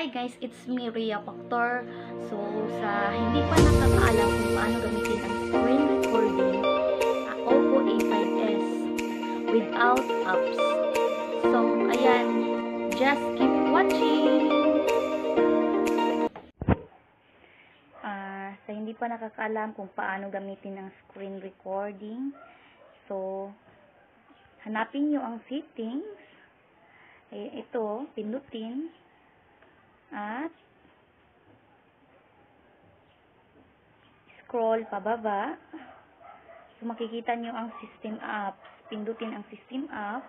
Hi guys, it's me, Rhea Factor. So, sa hindi pa nakakaalam kung paano gamitin ang screen recording, Oppo A5s without apps. So, ayan, just keep watching! Sa hindi pa nakakaalam kung paano gamitin ang screen recording, so, hanapin nyo ang settings. Ito, pindutin. At scroll pababa. So makikita nyo ang system apps. Pindutin ang system apps.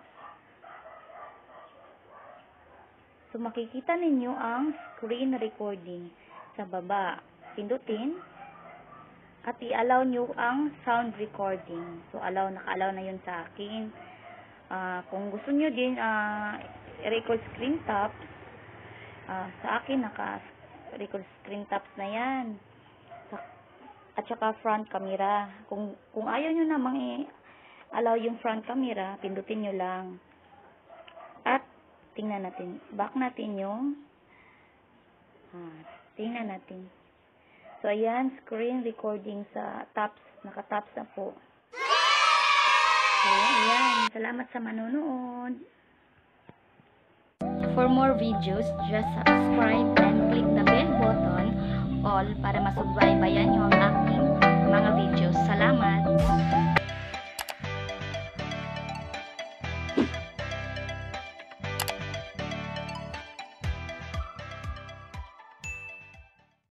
So makikita ninyo ang screen recording sa baba. Pindutin. At i-allow nyo ang sound recording. So naka-allow na yun sa akin. Kung gusto nyo din i-record screen taps, sa akin naka-record screen taps na yan. At saka front camera. Kung ayaw nyo namang i-allow yung front camera, pindutin nyo lang. At tingnan natin. Back natin yung tingnan natin. So ayan, screen recording sa taps. Naka-taps na po. So ayan, salamat sa manonood. For more videos, just subscribe and click the bell button all para masubaybayan nyo ang aking mga videos. Salamat!